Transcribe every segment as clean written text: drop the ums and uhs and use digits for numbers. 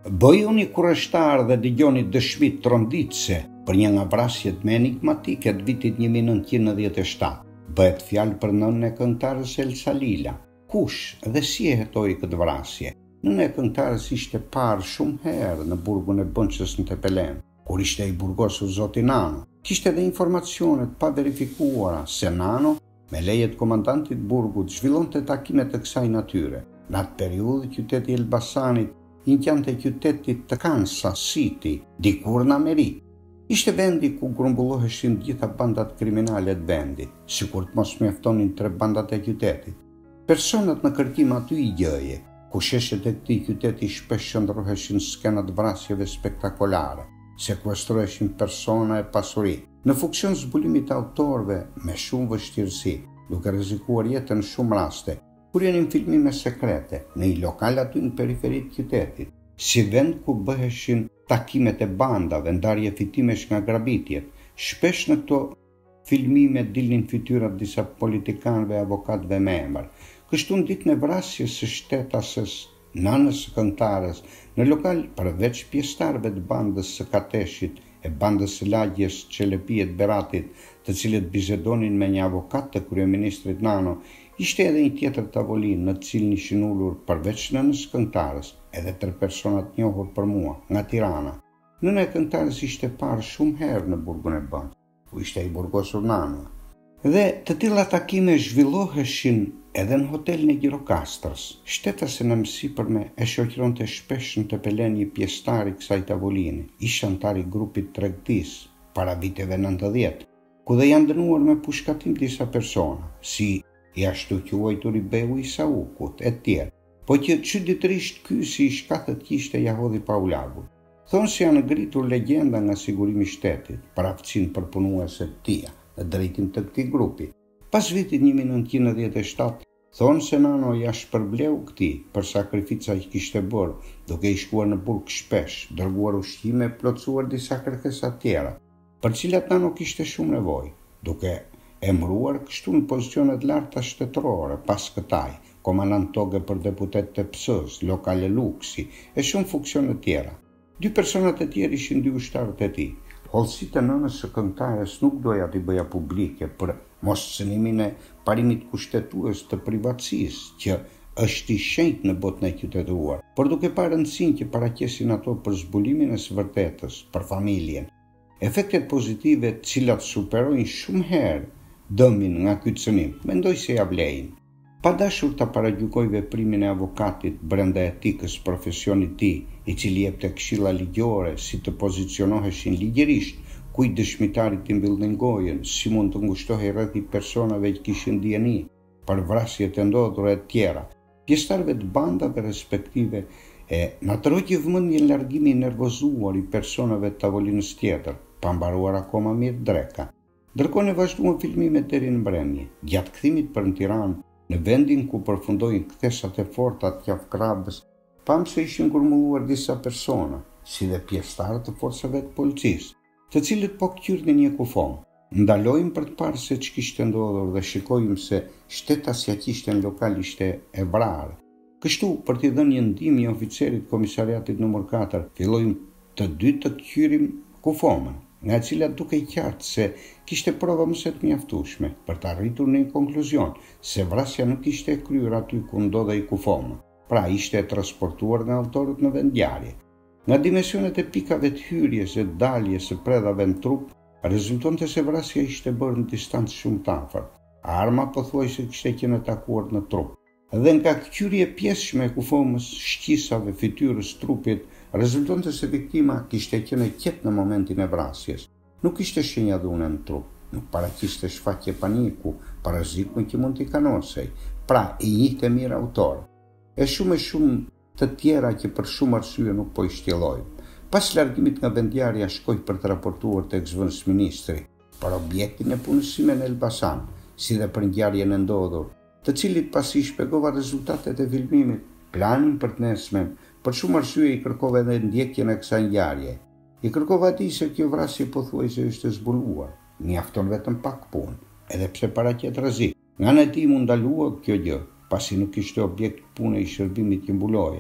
Bëju një kureshtar dhe dëgjoni dëshmit tronditse për një nga vrasjet me enigmatike të vitit 1997. Bëhet fjalë për nënën e këngëtarës Elsa Lila. Kush dhe si e hetoi këtë vrasje? Nëna e këngëtarës ishte parë shumë herë në burgun e Bënçës në Tepelen, kur ishte i burgosur zoti Nano. Kishte edhe informacionet pa verifikuara se Nano, me leje të komandantit burgut, zhvillonte takimet të kësaj natyre. Në atë periudhë qyteti i Elbasanit njëjante qytetit të Kansas City, dikur në Amerikë. Ishte vendi ku grumbulloheshin gjitha bandat kriminale të vendit, sikur të mos mjaftonin 3 bandat e qytetit. Personat në kërkim aty i gjëje, ku sheshet e këtij qyteti shpesh qëndroheshin skenat vrasjeve spektakolare, sekuestroheshin persona e pasuri, në funksion zbulimit autorëve me shumë vështirësi, duke rrezikuar jetën në shumë raste, kur janin filmime sekrete në një lokal aty në periferit qytetit, si vend ku bëheshin takimet e bandave, ndarje fitimesh nga grabitjet. Shpesh në këto filmime dilnin fytyrat disa politikanëve e avokatëve me emër. Kështu në ditën e vrasjes së shtetases nënës së këngëtares, në lokal përveç pjesëtarëve të bandës së Kateshit e bandës së lagjes Çelepiet Beratit, të cilët bisedonin me një avokat të kryeministrit Nano, ishte edhe një tjetër tavolinë në të cilën ishin ulur përveç nënës së këngëtares, edhe 3 persona të njohur për mua, nga Tirana. Nëna e këngëtares ishte parë shumë herë në burgun e Bënçës, ku ishte i burgosur Nano. Dhe të tilla takime zhvilloheshin edhe në hotelin e Gjirokastrës. Shtetase në mësipërme e shoqëronte shpesh në Tepelen një pjesëtar i kësaj tavoline, ishte antar i grupit tregtisë para viteve 90, ku dhe janë dënuar me pushkatim disa persona, si i ashtu quajtur i Beu i Saukut, e tjerë, po që çuditërisht ky si i shkatët kishte Jahodhi Paulagu. Thonë se janë ngritur legjenda nga sigurimi i shtetit për aftësinë përpunuese të tij në drejtim të këtij grupi. Pas vitit 1997, thonë se Nano ja shpërbleu këtij për sakrifica që kishte bërë, duke i shkuar në burg shpesh, dërguar ushqime, plotësuar disa kërkesa tjera, për cilat Nano kishte shumë nevojë, duke emëruar kështu në pozicionet larta shtetërore pas këtaj, komandant toge për deputet të PS-s, lokale luksi e shumë funksione tjera. 2 personat e tjerë ishin 2 ushtarët e tij. Hollësitë e nënës së këngëtares nuk doja t'i bëja publike për mos cënimin e parimit kushtetues të privatësisë, që është i shenjtë në botën e qytetëruar, por duke parë rëndësinë që paraqesin ato për zbulimin e së vërtetës, për familjen. Efektet pozitive të cilat superojnë shumë herë dëmin nga ky cënim, mendoj se ja vlejnë. Pa dashur ta paragjykoj veprimin e avokatit brenda etikës profesionit të tij, i cili jepte këshilla ligjore si të pozicionoheshin ligjërisht, kujt dëshmitarit i mbyllnin gojën, si mund të ngushtohej rreth i personave që kishin dieni për vrasjet e ndodhura e tjera, pjesëtarëve të bandave respektive, e natëroi vëmendjen largimi i nervozuar i personave të tavolinës tjetër, pa mbaruar akoma mirë dreka. Ndërkohë ne vazhduan filmimet deri në mbrëmje. Gjatë kthimit për në Tiranë, në vendin ku përfundojnë kthesat e forta të qafkrabës, pam se ishin grumbulluar disa persona, si dhe pjesëtarë të forcave të policisë, të cilët po kthyrnin një kufom. Ndalojmë për të parë se ç'kishte ndodhur dhe shikojmë se shtetasja që ishte në lokal ishte e vrarë. Kështu, për t'i dhënë një ndihmë oficerit komisariatit nr. 4, fillojmë të dy të kthyrim kufomën, nga e cila duke i qartë se kishte prova mëse të mjaftueshme për të arritur në një konkluzion se vrasja nuk ishte e kryer aty ku ndodhej kufoma, pra ishte e transportuar nga autorët në vendngjarje. Nga dimensionet e pikave të hyrjes e daljes së predhave në trup, rezultonte se vrasja ishte bërë në distancë shumë të afërt. Arma pothuajse kishte qenë e takuar në trup. Dhe nga kthyrje pjesëshme e kufomës, shqisave, fytyrës, trupit, rezultonte se viktima kishte qenë qetë në momentin e vrasjes. Nuk kishte shenja dhune në trup, nuk paraqiste shfaqje paniku, parazitme që mund t'i kanosej, pra i njihte mirë autor. E shumë të tjera që për shumë arsye nuk po i shtjellojmë. Pas largimit nga vendngjarja shkoi për të raportuar tek zëvendës ministri për objektin e punësime në Elbasan, si dhe për ngjarjen e ndodhur, të cilit pasi shpjegova rezultatet e filmimit, planin për të nesmen, për shumë arsye i kërkova edhe ndjekjen e kësaj ngjarje. I kërkova atij se kjo vrasje pothuajse është e zbuluar, mjafton vetëm pak punë, edhe pse paraqet rrezik. Nga ana e tij mund ndalua kjo gjë, pasi nuk ishte objekt pune i shërbimit që mbuloja,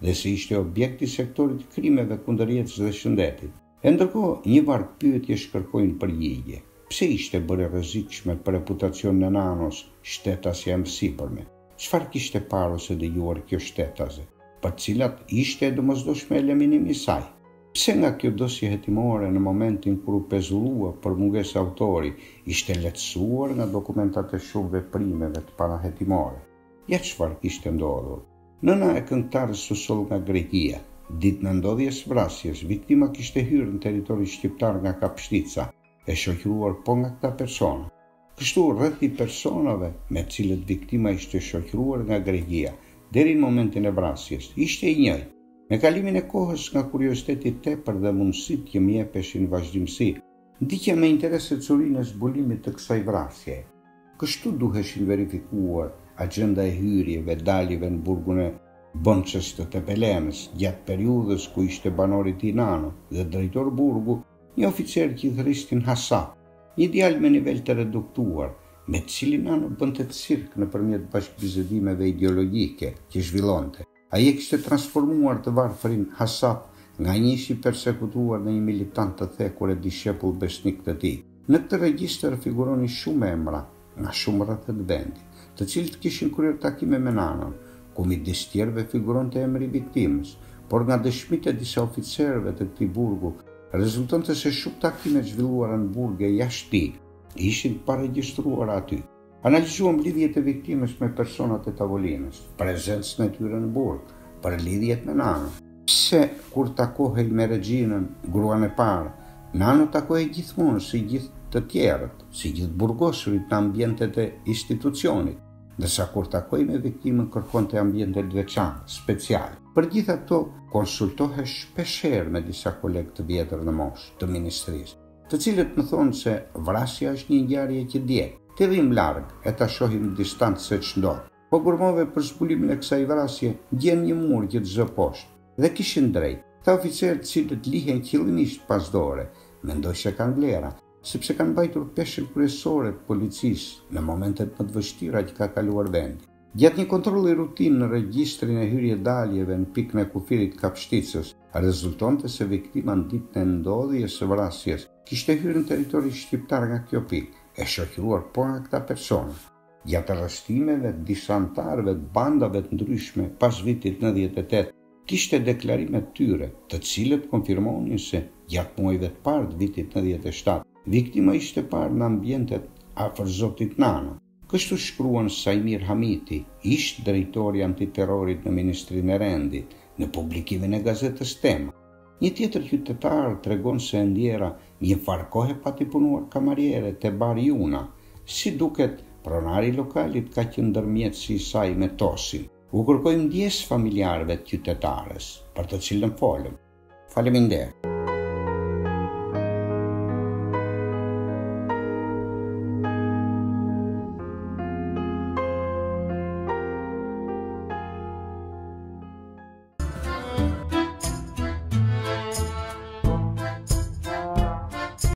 dhe se ishte objekt i sektorit krimeve kundër jetës dhe shëndetit. E ndërkohë, një varg pyetje shkërkojnë përgjigje. Pse ishte bërë rrezikshme për reputacionin e nanos shtetësja e mësipërme? Çfarë kishte parë ose dëgjuar kjo shtetëse, për cilat ishte e domosdoshme eliminimi i saj? Pse nga kjo dosje hetimore në momentin kur u pezullua për mungesë autori, ishte lehtësuar nga dokumentat e shumë veprimeve të parahetimore? Ja çfarë kishte ndodhur? Nëna e këngëtarës Susoll nga Greqia, ditën e ndodhjes vrasjes, viktima kishte hyrë në territori shqiptar nga Kapshtica, e shoqëruar po nga këta persona. Kështu rreth i personave me të cilët viktima ishte shoqëruar nga Greqia deri në momentin e vrasjes ishte i njëjtë. Me kalimin e kohës nga kurioziteti i tepër dhe mundësitë që më jepeshin vazhdimsi, ndiqja me interes securinë e zbulimit të kësaj vrasje. Kështu duheshin verifikuar agjenda e hyrjeve, daljeve në burgun e Bonçës të Tepelenës, gjatë periudhës ku ishte banori i Nano dhe drejtor burgu, një oficer qytetistin Hasap, një djalë me nivel të reduktuar, me të cilin Nano bënte cirk nëpërmjet bashkëbisedimeve ideologjike që zhvillonte. Ai e kishte transformuar të varfrin Hasap nga një ish i persekutuar në një militant të thekur e dishepull besnik të tij. Në këtë regjistër figuronin shumë emra nga shumë rrethet vendi, të cilët kishin kryer takime me Nanon, ku midis tjerëve figuronte emri i viktimës, por nga dëshmitë e disa oficerëve të këtij burgu, rezultonte se shumë takime zhvilluara në burge jashtë tij ishin paregjistruara aty. Analizuam lidhjet e viktimës me personat e tavolinës, prezencën e tyre në burg, për lidhjet me Nanon. Pse kur takohej me regjinën, gruan e parë, Nano takohej gjithmonë si gjithë të tjerët, si gjithë burgosurit në ambientet e institucionit, ndërsa kur takoi me viktimën kërkonte ambiente të veçantë, speciale. Për gjithë ato konsultohej shpeshherë me disa kolegë të vjetër në moshë të ministrisë, të cilët më thonë se vrasja është një ngjarje që djeg, të vim larg e ta shohim në distancë se ç'ndodh. Po gurmove për zbulimin e kësaj vrasje gjen një mur që të zë poshtë dhe kishin drejt. Këta oficerë të cilët lihen qëllimisht pas dore, mendoj se kanë vlera, sepse kanë mbajtur peshën kryesore të policisë në momentet më të vështira që ka kaluar vendi. Gjatë një kontrolli rutinë në regjistrin e hyrje-daljeve në pikën e kufirit Kapshticës, rezultonte se viktima në ditën e ndodhjes së vrasjes kishte hyrë në territori shqiptar nga kjo pikë, e shoqëruar po nga këta persona. Gjatë arrestimeve të disa anëtarëve të bandave të ndryshme pas vitit 98, kishte deklarime të tyre, të cilët konfirmonin se gjatë muajve të parë të vitit 97, viktima ishte parë në ambientet afër zotit Nano. Kështu shkruan Sajmir Hamiti, ish drejtori antiterrorit në Ministrinë e Rendit, në publikimin e gazetës Tema. Një tjetër qytetar tregon se e ndjera një farkohe pati punuar kamariere te bari Juna, si duket pronari lokalit ka qenë ndërmjetësi i saj me Tosin. U kërkoi ndjes familjarëve të qytetarës, për të cilën folëm. Faleminderit.